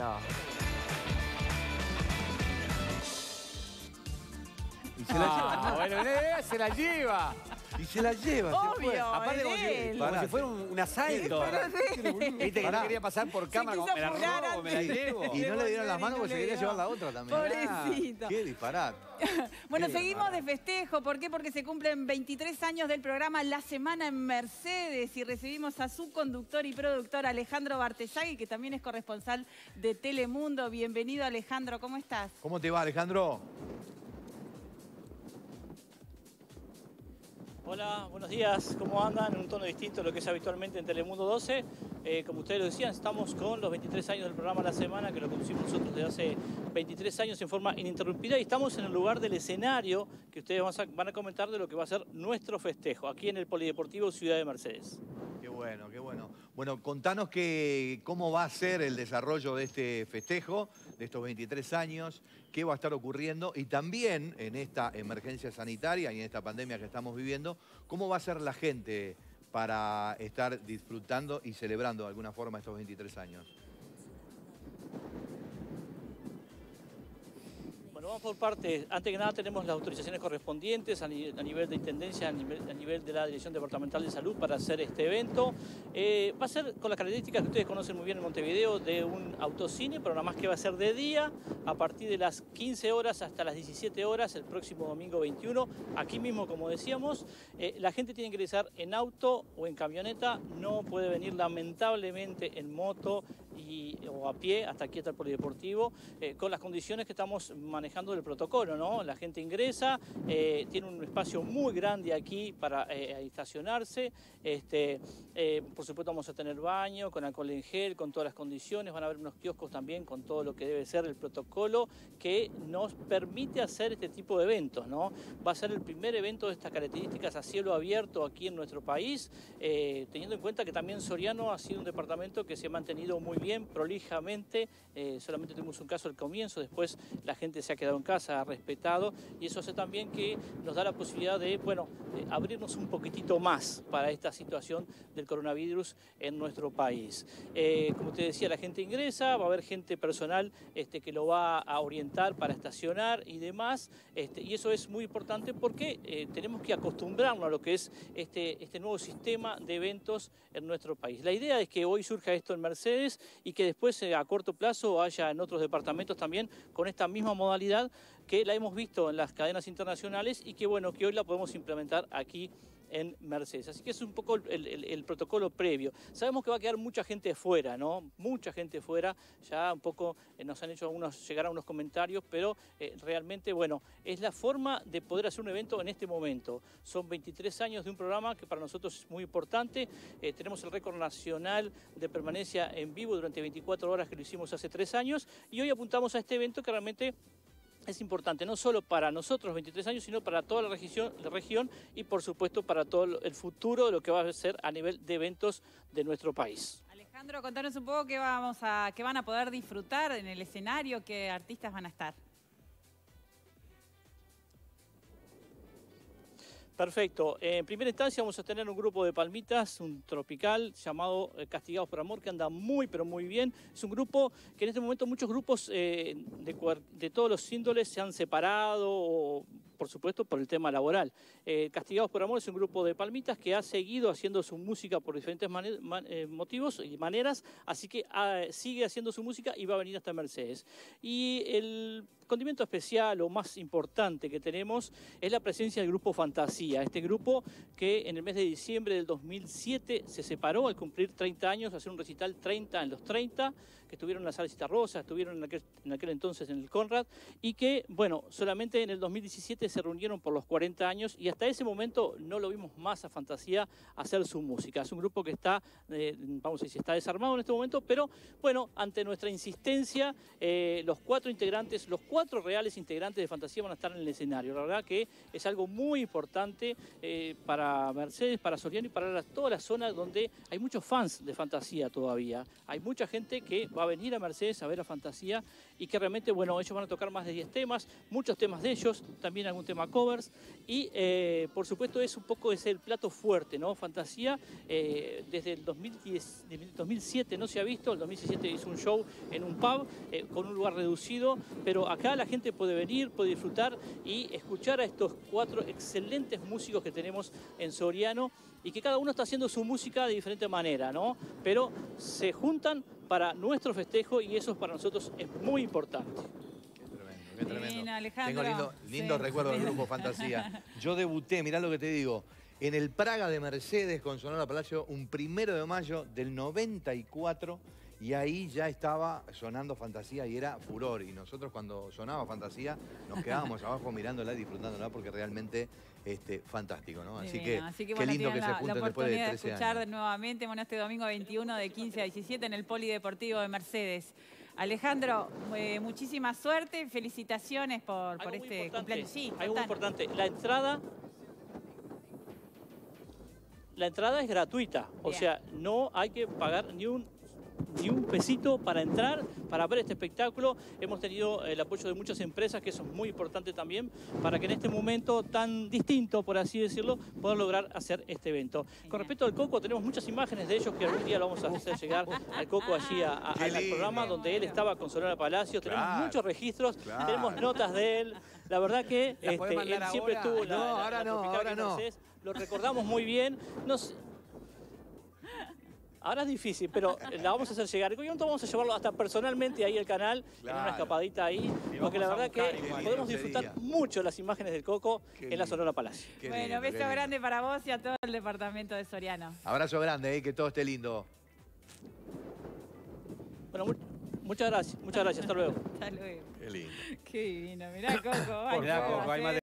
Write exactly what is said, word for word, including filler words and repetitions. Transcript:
No. Y se la lleva. Ah, bueno, eh, se la lleva. Y se la lleva. se Obvio, fue. Aparte como si, él. como Pará, si fuera un, un asalto. Pará. Viste que Pará. no quería pasar por cámara, quiso como, me la apurar robo, me la antes. llevo. Y no le dieron las manos Y no porque se le quería dio. llevar la otra también. Pobrecito. Qué disparate. Bueno, Qué seguimos bárbaro. de festejo. ¿Por qué? Porque se cumplen veintitrés años del programa La Semana en Mercedes y recibimos a su conductor y productor Alejandro Bartesagui, que también es corresponsal de Telemundo. Bienvenido, Alejandro. ¿Cómo estás? ¿Cómo te va, Alejandro? Hola, buenos días, ¿cómo andan? En un tono distinto a lo que es habitualmente en Telemundo doce. Eh, como ustedes lo decían, estamos con los veintitrés años del programa La Semana, que lo conducimos nosotros desde hace veintitrés años en forma ininterrumpida, y estamos en el lugar del escenario que ustedes van a, van a comentar de lo que va a ser nuestro festejo, aquí en el Polideportivo Ciudad de Mercedes. Qué bueno, qué bueno. Bueno, contanos que, cómo va a ser el desarrollo de este festejo, de estos veintitrés años, qué va a estar ocurriendo y también en esta emergencia sanitaria y en esta pandemia que estamos viviendo, cómo va a ser la gente para estar disfrutando y celebrando de alguna forma estos veintitrés años. Bueno, vamos por partes. Antes que nada tenemos las autorizaciones correspondientes a, ni a nivel de Intendencia, a nivel, a nivel de la Dirección Departamental de Salud para hacer este evento. Eh, va a ser con las características que ustedes conocen muy bien en Montevideo de un autocine, pero nada más que va a ser de día, a partir de las quince horas hasta las diecisiete horas, el próximo domingo veintiuno. Aquí mismo, como decíamos, eh, la gente tiene que ingresar en auto o en camioneta, no puede venir lamentablemente en moto y, o a pie hasta aquí hasta el Polideportivo, eh, con las condiciones que estamos manejando del protocolo, ¿no? La gente ingresa, eh, tiene un espacio muy grande aquí para eh, estacionarse, este, eh, por supuesto vamos a tener baño, con alcohol en gel, con todas las condiciones, van a haber unos kioscos también con todo lo que debe ser el protocolo que nos permite hacer este tipo de eventos, ¿no? Va a ser el primer evento de estas características a cielo abierto aquí en nuestro país, eh, teniendo en cuenta que también Soriano ha sido un departamento que se ha mantenido muy bien, prolijamente, eh, solamente tuvimos un caso al comienzo, después la gente se ha quedado en casa, ha respetado, y eso hace también que nos da la posibilidad de, bueno, de abrirnos un poquitito más para esta situación del coronavirus en nuestro país. Eh, como te decía, la gente ingresa, va a haber gente personal este, que lo va a orientar para estacionar y demás, este, y eso es muy importante porque eh, tenemos que acostumbrarnos a lo que es este, este nuevo sistema de eventos en nuestro país. La idea es que hoy surja esto en Mercedes y que después eh, a corto plazo haya en otros departamentos también con esta misma modalidad que la hemos visto en las cadenas internacionales y que bueno, que hoy la podemos implementar aquí en Mercedes. Así que es un poco el, el, el protocolo previo. Sabemos que va a quedar mucha gente fuera, ¿no? Mucha gente fuera. Ya un poco eh, nos han hecho algunos, llegar a unos comentarios, pero eh, realmente, bueno, es la forma de poder hacer un evento en este momento. Son veintitrés años de un programa que para nosotros es muy importante. Eh, tenemos el récord nacional de permanencia en vivo durante veinticuatro horas que lo hicimos hace tres años y hoy apuntamos a este evento que realmente es importante, no solo para nosotros, veintitrés años, sino para toda la región, la región y por supuesto para todo el futuro de lo que va a ser a nivel de eventos de nuestro país. Alejandro, contanos un poco qué, vamos a, qué van a poder disfrutar en el escenario, qué artistas van a estar. Perfecto. En primera instancia vamos a tener un grupo de palmitas, un tropical llamado eh, Castigados por Amor, que anda muy, pero muy bien. Es un grupo que en este momento muchos grupos eh, de, de todos los índoles se han separado, o, por supuesto, por el tema laboral. Eh, Castigados por Amor es un grupo de palmitas que ha seguido haciendo su música por diferentes man man eh, motivos y maneras, así que ah, sigue haciendo su música y va a venir hasta Mercedes. Y el condimento especial o más importante que tenemos es la presencia del grupo Fantasía, este grupo que en el mes de diciembre del dos mil siete se separó al cumplir treinta años, hacer un recital treinta en los treinta, que estuvieron en la Sala Citarrosa, estuvieron en aquel, en aquel entonces en el Conrad, y que, bueno, solamente en el dos mil diecisiete se reunieron por los cuarenta años y hasta ese momento no lo vimos más a Fantasía hacer su música. Es un grupo que está, eh, vamos a decir, está desarmado en este momento, pero bueno, ante nuestra insistencia, eh, los cuatro integrantes, los cuatro reales integrantes de Fantasía van a estar en el escenario. La verdad que es algo muy importante eh, para Mercedes, para Soriano y para la, toda la zona donde hay muchos fans de Fantasía todavía. Hay mucha gente que va va a venir a Mercedes a ver a Fantasía y que realmente, bueno, ellos van a tocar más de diez temas, muchos temas de ellos, también algún tema covers y eh, por supuesto es un poco es el plato fuerte, ¿no? Fantasía eh, desde el dos mil diez, dos mil siete no se ha visto, el dos mil diecisiete hizo un show en un pub eh, con un lugar reducido, pero acá la gente puede venir, puede disfrutar y escuchar a estos cuatro excelentes músicos que tenemos en Soriano y que cada uno está haciendo su música de diferente manera, ¿no? Pero se juntan para nuestro festejo y eso para nosotros es muy importante. Qué tremendo, qué tremendo. Bien, Alejandro. Tengo lindo, lindo Sí. recuerdo del grupo Fantasía. Yo debuté, mirá lo que te digo, en el Praga de Mercedes con Sonora Palacio un primero de mayo del noventa y cuatro y ahí ya estaba sonando Fantasía y era furor. Y nosotros cuando sonaba Fantasía nos quedábamos abajo mirándola y disfrutándola porque realmente este, fantástico, ¿no? Así Divino. que, Así que qué bueno, lindo que tienen se la, la junten después de oportunidad de trece escuchar años. nuevamente, bueno, este domingo veintiuno de quince a diecisiete en el Polideportivo de Mercedes. Alejandro, eh, muchísima suerte, felicitaciones por, por Algo muy este importante, cumpleaños. Sí, algo muy contanos. importante, la entrada, la entrada es gratuita, o Bien. sea, no hay que pagar ni un, ni un pesito para entrar, para ver este espectáculo. Hemos tenido el apoyo de muchas empresas, que eso es muy importante también, para que en este momento tan distinto, por así decirlo, puedan lograr hacer este evento. Genial. Con respecto al Coco, tenemos muchas imágenes de ellos que algún día lo vamos a hacer llegar al Coco allí a, a- Qué al lindo. programa donde él estaba con Sonora Palacio. Tenemos Claro. muchos registros, Claro. tenemos notas de él. La verdad que ¿Las este, podés mandar él siempre ahora? estuvo en la, No, la- ahora la no, Tropical ahora aquí en no. Mercedes. Lo recordamos muy bien. No sé- Ahora es difícil, pero la vamos a hacer llegar. Y vamos a llevarlo hasta personalmente ahí al canal, en Claro. una escapadita ahí, Y porque la vamos a verdad que buscar igual. podemos Qué lindo disfrutar sería. mucho las imágenes del Coco Qué en la lindo. Sonora Palacio. Qué Bueno, lindo, qué beso lindo. grande para vos y a todo el departamento de Soriano. Abrazo grande, eh, que todo esté lindo. Bueno, mu- muchas gracias, muchas gracias. Hasta luego. Hasta luego. Qué lindo. Qué divino. Mirá, Coco. ay, Mirá, Coco, Coco, hay ¿eh? más de